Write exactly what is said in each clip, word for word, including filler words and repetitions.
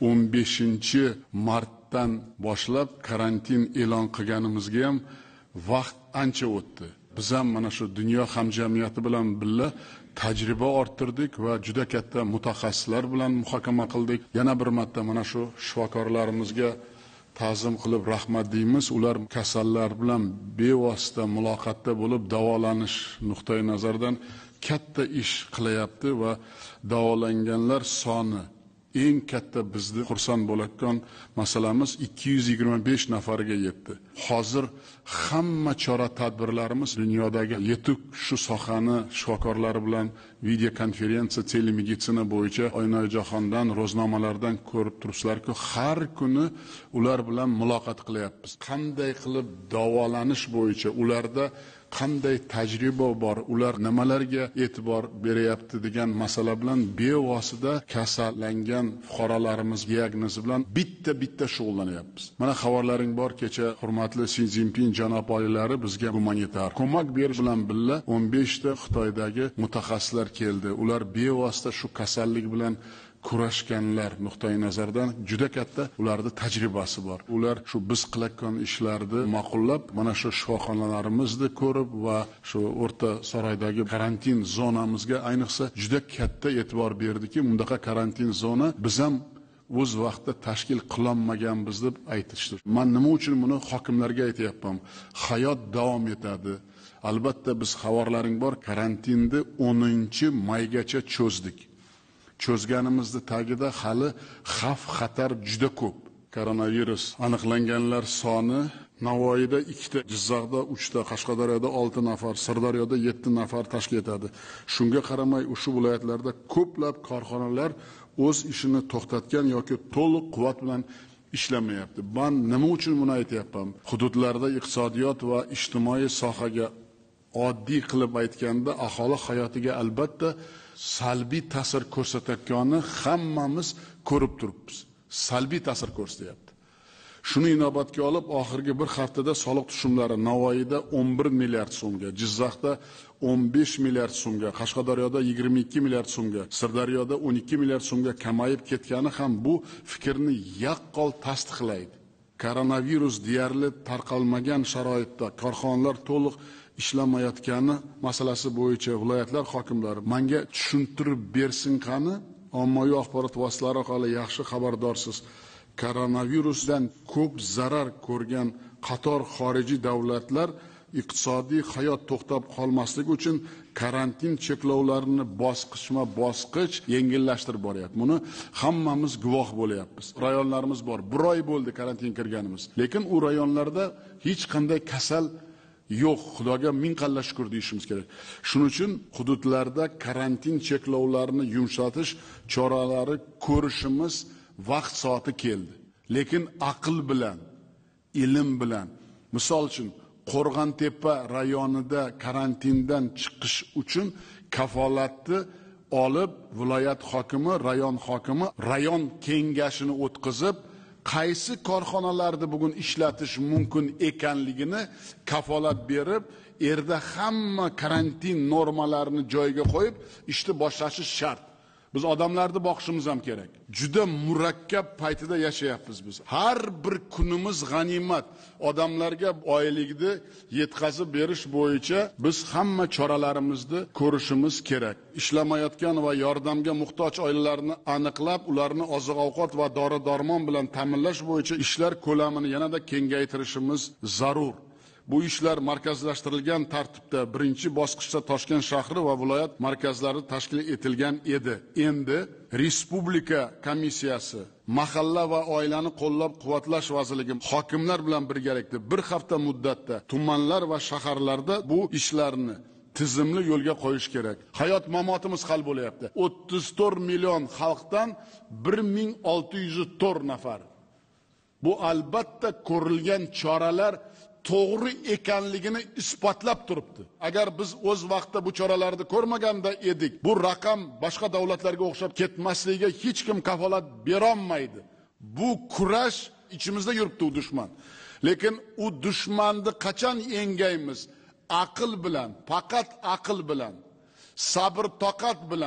o'n beshinchi martdan boshlab karantin e'lon qilganimizga ham vaqt ancha o'tdi. Biz ham mana shu dunyo hamjamiyati bilan birga tajriba orttirdik va juda katta mutaxassislar bilan muhokama qildik. Yana bir marta mana shu shifokorlarimizga ta'zim qilib rahmat deymiz. Ular kasallar bilan bevosita muloqotda bo'lib davolanish nuqtai nazaridan katta ish qilyapti va davolanganlar soni eng katta bizni xursand bo'layotgan masalamiz ikki yuz yigirma besh nafarga yetdi. Hozir hamma chora tadbirlarimiz dunyodagi yetuk shu sohani shifokorlari bilan video konferensiya, telemeditsina bo'yicha oynaijahondan, ro'znomalardan ko'rib turibsizlar-ku, har kuni ular bilan muloqot qilyapmiz. Qanday qilib davolanish bo'yicha ularda qanday tajriba bor, ular nimalarga e'tibor beryapti degan masala bilan bevosita kasallangan fuqarolarimiz diagnozi bilan bitta-bitta shug'ullanyapmiz. Mana xabarlaring bor, kecha hurmatli Si Zinpin janob oilari bizga gumanitar ko'mak berish bilan birga o'n besh ta Xitoydagi mutaxassislar keldi. Ular bevosita shu kasallik bilan kurashganlar nuqtai nazardan juda katta ularda tajribasi bor. Ular shu biz qilayotgan ishlarni ma'qullab, mana shu shifoxonalarimizni ko'rib va shu o'rta saroydagi karantin zonamizga ayniqsa juda katta e'tibor berdiki, bundaqa karantin zona biz ham o'z vaqtida tashkil qilolmaganmiz deb aytishdi. Men nima uchun buni hokimlarga aytayapman? Hayot davom etadi. Albatta biz xabarlaring bor, karantinni o'ninchi maygacha cho'zdik. Cho'zganimizda tagida hali xavf xatar juda ko'p. Koronavirus aniqlanganlar soni Navoiyda ikkita, Jizzaxda uchta, Qashqadaryoda olti nafar, Sirdaryoda yetti nafar tashkil etadi. Shunga qaramay ushbu viloyatlarda ko'plab korxonalar o'z ishini to'xtatgan yoki to'liq quvvat bilan ishlamayapti. Men nima uchun buni aytayapman? Hududlarda iqtisodiyot va ijtimoiy sohaga oddiy qilib aytganda aholi hayotiga albatta salbiy ta'sir ko'rsatayotganini hammamiz ko'rib turibmiz. Salbiy ta'sir ko'rsatyapti. Shuni inobatga olib, oxirgi bir haftada soliq tushumlari Navoiyda o'n bir milliard so'mga, Jizzaxda o'n besh milliard so'mga, Qashqadaryoda yigirma ikki milliard so'mga, Sirdaryoda o'n ikki milliard so'mga kamayib ketgani ham bu fikrni yaqqol tasdiqlaydi. Koronavirus deyarli tarqalmagan sharoitda korxonalar to'liq ishlamayotgani masalasi bo'yicha viloyatlar hokimlari menga tushuntirib bersin qani, ommaviy axborot vositalari orqali yaxshi xabardorsiz. Koronavirusdan ko'p zarar ko'rgan qator xorijiy davlatlar iqtisodiy hayot to'xtab qolmasligi uchun karantin cheklovlarini bosqichma-bosqich yengillashtirib boryapti. Buni hammamiz guvoh bo'lyapmiz. Rayonlarimiz bor. Bir oy bo'ldi karantin kirganimiz. Lekin u rayonlarda hech qanday kasal yo'q. Xudoga ming qalla shukr deyishimiz kerak. Shuning uchun hududlarda karantin cheklovlarini yumshatish choralari ko'rishimiz vaqt soati keldi. Lekin aql bilan, ilm bilan, misol uchun Qo'rg'ontepa rayonida karantindan chiqish uchun kafolatni olib viloyat hokimi, rayon hokimi rayon kengashini o'tkazib, qaysi korxonalarni bugun ishlatish mumkin ekanligini kafolat berib, erda hamma karantin normalarini joyiga qo'yib, ishni boshlashi shart. Biz odamlarni boqishimiz ham kerak. Juda murakkab paytida yashayapmiz biz. Har bir kunimiz g'animat. Odamlarga oylikni yetkazib berish bo'yicha biz hamma choralarimizni ko'rishimiz kerak. Ishlamayotgan va yordamga muhtoj oilalarni aniqlab, ularni oziq-ovqat va dori-darmon bilan ta'minlash bo'yicha ishlar ko'lamini yanada kengaytirishimiz zarur. Bu ishlar markazlashtirilgan tartibda birinchi bosqichda Toshkent shahri va viloyat markazlari tashkil etilgan edi. Endi Respublika komissiyasi, mahalla va oilani qo'llab-quvvatlash vazirligi hokimlar bilan birgalikda bir hafta muddatda tumanlar va shaharlarda bu ishlarni tizimli yo'lga qo'yish kerak. Hayot mamotimiz hal bo'lyapti. o'ttiz to'rt million xalqdan bir ming olti yuz to'rt nafar. Bu albatta ko'rilgan choralar to'g'ri ekanligini isbotlab turibdi. Agar biz o'z vaqtida bu choralarni ko'rmaganda edik, bu raqam boshqa davlatlarga o'xshab ketmasligiga hech kim kafolat bera olmaydi. Bu kurash ichimizda yuribdi u dushman. Lekin u dushmanni qachon yengaymiz? Aql bilan, faqat aql bilan, sabr toqat bilan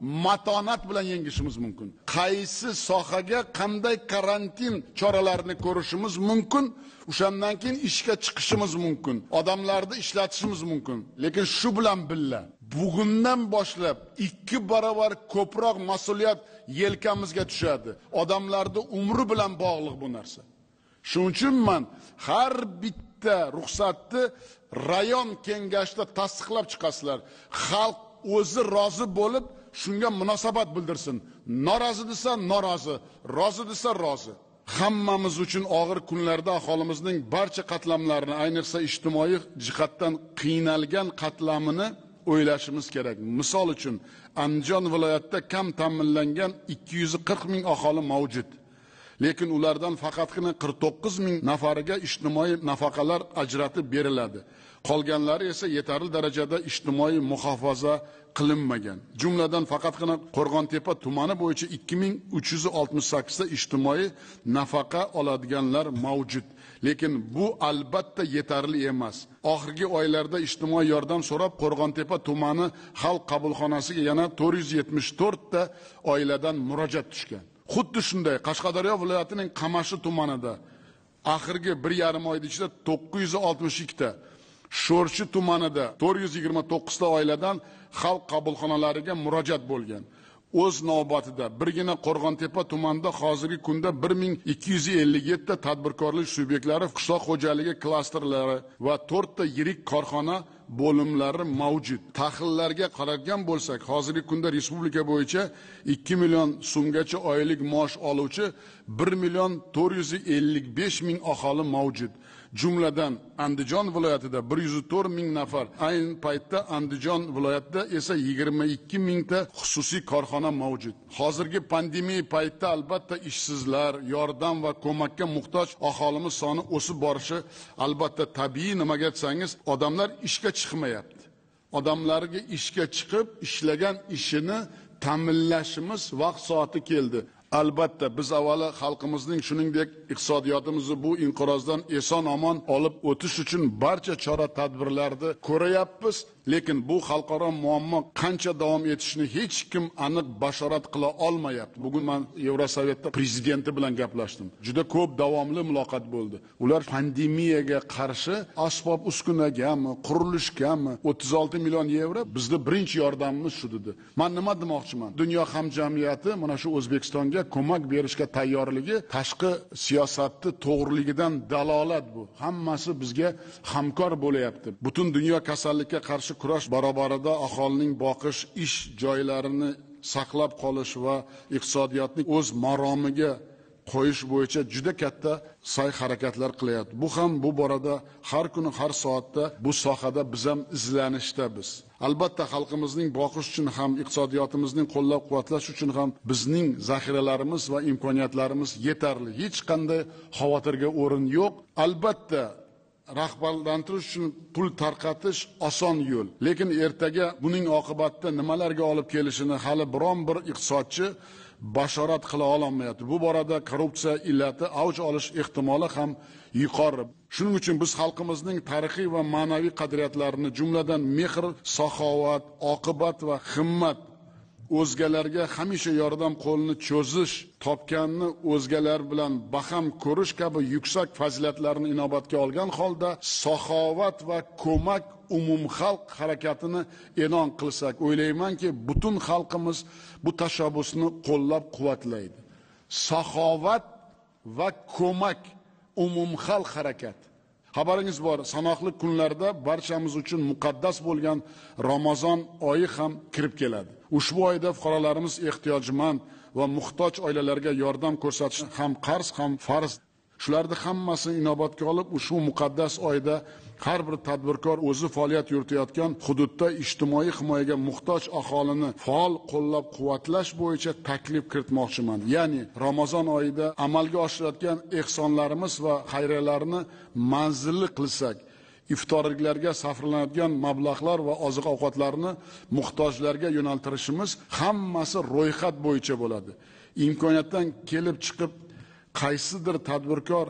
matonat bilan yengishimiz mumkin. Qaysi sohaga qanday karantin choralarini ko'rishimiz mumkin, o'shandan keyin ishga chiqishimiz mumkin, odamlarni ishlatishimiz mumkin. Lekin shu bilan billa bugundan boshlab ikki barobar ko'proq mas'uliyat yelkamizga tushadi. Odamlarning umri bilan bog'liq bu narsa. Shuning uchun men har bitta ruxsatni rayon kengashida tasdiqlab chiqasizlar. Xalq o'zi rozi bo'lib shunga munosabat bildirsin. Norozi desa norozi, rozi desa rozi. Hammamiz uchun og'ir kunlarda aholimizning barcha qatlamlarini, ayniqsa ijtimoiy jihatdan qiynalgan qatlamini o'ylashimiz kerak. Misol uchun, Andijon viloyatida kam ta'minlangan ikki yuz qirq ming aholi mavjud. Lekin ulardan faqatgina qirq to'qqiz ming nafariga ijtimoiy nafaqalar ajratib beriladi. Qolganlari esa yetarli darajada ijtimoiy muhofaza qilinmagan. Jumladan faqatgina Qo'rg'ontepa tumani bo'yicha ikki ming uch yuz oltmish sakkiz ta ijtimoiy nafaqa oladiganlar mavjud. Lekin bu albatta yetarli emas. Oxirgi oylarda ijtimoiy yordam so'rab Qo'rg'ontepa tumani xalq qabulxonasiga yana to'rt yuz yetmish to'rt ta oiladan murojaat tushgan. Xuddi shunday Qashqadaryo viloyatining Qamashi tumanida oxirgi bir yarim oy ichida to'qqiz yuz oltmish ikki ta, Sho'rchi tumanida to'rt yuz yigirma to'qqiz ta oiladan xalq qabulxonalariga murojaat bo'lgan. O'z navbatida birgina Qo'rg'ontepa tumanida hozirgi kunda bir ming ikki yuz ellik yetti ta tadbirkorlik subyektlari, qishloq xo'jaligi klasterlari va to'rt ta yirik korxona bo'limlari mavjud. Tahlillarga qaragan bo'lsak, hozirgi kunda respublika bo'yicha ikki million so'mgacha oylik maosh oluvchi bir million to'rt yuz ellik besh ming aholi mavjud. Jumladan Andijon viloyatida bir yuz to'rt ming nafar, ayni paytda Andijon viloyatida esa yigirma ikki ming ta xususiy korxona mavjud. Hozirgi pandemiya paytida albatta ishsizlar, yordam va ko'makka muhtoj aholimiz soni o'sib borishi albatta tabiiy. Nimaga desangiz, odamlar ishga chiqmayapti. Odamlarga ishga chiqib ishlagan ishini ta'minlashimiz vaqt soati keldi. Albatta biz avvalo xalqimizning shuningdek iqtisodiyotimizni bu inqirozdan eson-omon olib o'tish uchun barcha chora-tadbirlarni ko'ryapmiz. Lekin bu xalqaro muammo qancha davom etishini hech kim aniq bashorat qila olmayapti. Bugun men Yevrosovetda prezidenti bilan gaplashdim. Juda ko'p davomli muloqot bo'ldi. Ular pandemiyaga qarshi asbob uskunagami, qurilishgami o'ttiz olti million yevro bizning birinchi yordamimiz shu dedi. Men nima demoqchiman? Dunyo hamjamiyati mana shu O'zbekistonga ko'mak berishga tayyorligi tashqi siyosatni to'g'riligidan dalolat bu. Hammasi bizga hamkor bo'layapti. Butun dunyo kasallikka qarshi kurash barobarida aholining boqish, ish joylarini saqlab qolish va iqtisodiyotni o'z maromiga qo'yish bo'yicha juda katta sa'y-harakatlar qilyapti. Bu ham bu borada har kuni, har soatda bu sohada biz ham izlanishdamiz. Albatta xalqimizning boqish uchun ham, iqtisodiyotimizning qo'llab-quvvatlash uchun ham bizning zaxiralarimiz va imkoniyatlarimiz yetarli. Hech qanday xavotirga o'rin yo'q. Albatta rahbarlantirish uchun pul tarqatish oson yo'l. Lekin ertaga buning oqibatida nimalarga olib kelishini hali biron bir iqtisodchi bashorat qila olmayapti. Bu borada korrupsiya illati avj olish ehtimoli ham yuqori. Shuning uchun biz xalqimizning tarixiy va ma'naviy qadriyatlarini, jumladan mehr, saxovat, oqibat va himmat, o'zgalarga hamisha yordam qo'lini cho'zish, topganni o'zgalar bilan baham ko'rish kabi yuksak fazilatlarni inobatga olgan holda saxovat va ko'mak umumxalq harakatini e'lon qilsak, o'ylaymanki, butun xalqimiz bu tashabbusni qo'llab-quvvatlaydi. Saxovat va ko'mak umumxalq harakat. Xabaringiz bor, sanoqli kunlarda barchamiz uchun muqaddas bo'lgan Ramazon oyi ham kirib keladi. Ushbu oyda fuqarolarimiz ehtiyojmand va muhtoj oilalarga yordam ko'rsatish ham qarz, ham farz. Shularni hammasini inobatga olib, ushbu muqaddas oyda har bir tadbirkor o'zi faoliyat yuritayotgan hududda ijtimoiy himoyaga muhtoj aholini faol qo'llab-quvvatlash bo'yicha taklif kiritmoqchiman. Ya'ni Ramazon oyida amalga oshirilayotgan ehsonlarimiz va xayriyalarni manzilli qilsak, iftorliklarga sarflanadigan mablag'lar va oziq-ovqatlarni muhtojlarga yo'naltirishimiz hammasi ro'yxat bo'yicha bo'ladi. Imkoniyatdan kelib chiqib qaysidir tadbirkor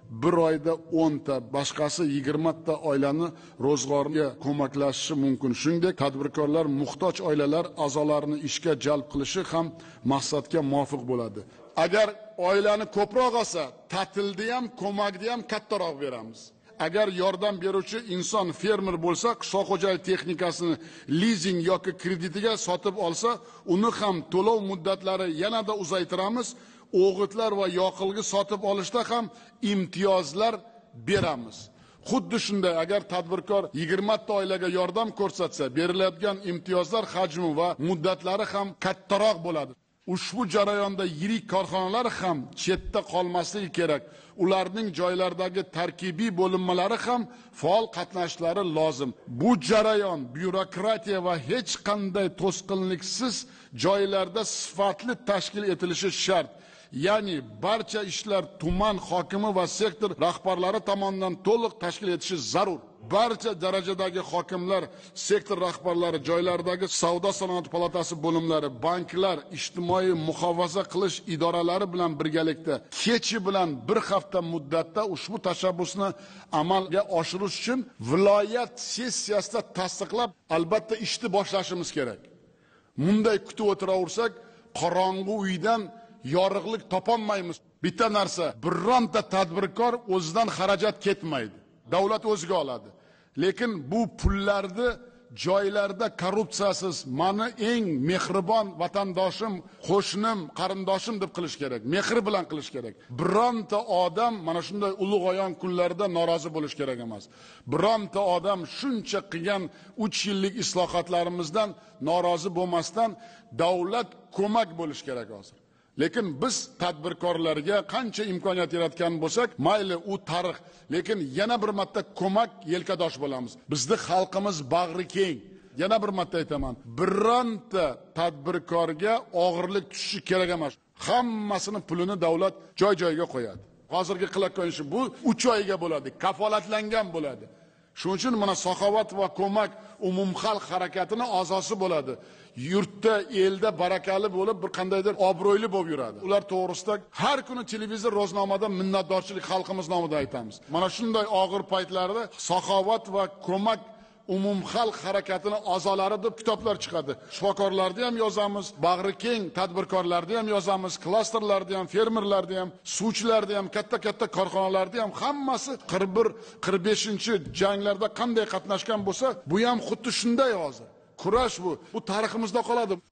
bir oyda o'nta, boshqasi yigirma ta oilani ro'zg'origa ko'maklashishi mumkin. Shuningdek, tadbirkorlar muhtoj oilalar a'zolarini ishga jalb qilishi ham maqsadga muvofiq bo'ladi. Agar oilani ko'proq olsa, ta'tilda ham, ko'makda ham kattaroq beramiz. Agar yordam beruvchi inson fermer bo'lsa, qishloq xo'jalik texnikasini lizing yoki kreditiga sotib olsa, uni ham to'lov muddatlari yanada uzaytiramiz. O'g'itlar va yoqilg'i sotib olishda ham imtiyozlar beramiz. Xuddi shunday, agar tadbirkor yigirma ta oilaga yordam ko'rsatsa, beriladigan imtiyozlar hajmi va muddatlari ham kattaroq bo'ladi. Ushbu jarayonda yirik korxonalar ham chetda qolmasligi kerak. Ularning joylardagi tarkibiy bo'linmalari ham faol qatnashishlari lozim. Bu jarayon byurokratiya va hech qanday to'sqinliksiz joylarda sifatli tashkil etilishi shart. Ya'ni barcha ishlar tuman hokimi va sektor rahbarlari tomonidan to'liq tashkil etishi zarur. Barcha darajadagi hokimlar, sektor rahbarlari, joylardagi savdo sanoat palatasi bo'limlari, banklar, ijtimoiy muhofaza qilish idoralari bilan birgalikda kechi bilan bir hafta muddatda ushbu tashabbusni amalga oshirish uchun viloyat sessiyasida tasdiqlab, albatta ishni boshlashimiz kerak. Bunday kutib o'tiraversak, qorong'u uydan yorug'lik topolmaymiz. Bitta narsa, bironta tadbirkor o'zidan xarajat ketmaydi. Davlat o'ziga oladi. Lekin bu pullarni joylarda korrupsiyasiz, mani eng mehribon vatandoshim, qo'shnim, qarindoshim deb qilish kerak. Mehr bilan qilish kerak. Bironta odam mana shunday ulug' oyon kunlarida norozi bo'lish kerak emas. Bironta odam shuncha qilgan uch yillik islohotlarimizdan norozi bo'lmasdan davlat ko'mak bo'lish kerak hozir. Lekin biz tadbirkorlarga qancha imkoniyat yaratgan bo'lsak, mayli u tarix, lekin yana bir marta ko'mak yelkadosh bo'lamiz. Bizning xalqimiz bag'ri keng. Yana bir marta aytaman, bironta tadbirkorga og'irlik tushishi kerak emas. Hammasini pulini davlat joy-joyiga qo'yadi. Hozirgi qilayotgan ishi bu uch oyga bo'ladi, kafolatlangan bo'ladi. Shuning uchun mana saxovat va ko'mak umumxalq harakatining a'zosi bo'ladi. Yurtda, elda barakali bo'lib, bir qandaydir obro'yli bo'lib yuradi. Ular to'g'risida har kuni televizor ro'znomada minnatdorchilik xalqimiz nomidan aytamiz. Mana shunday og'ir paytlarda saxovat va ko'mak umumxalq harakatining a'zolari deb kitoblar chiqadi. Shifokorlarni ham yozamiz, bag'ri keng tadbirkorlarni ham yozamiz, klasterlarni ham, fermerlarni ham, suvchilarni ham, katta-katta korxonalarni ham, hammasi qirq bir qirq beshinchi janglarda qanday qatnashgan bo'lsa, bu ham xuddi shunday hozir. Kurash bu. Bu tariximizda qoladi.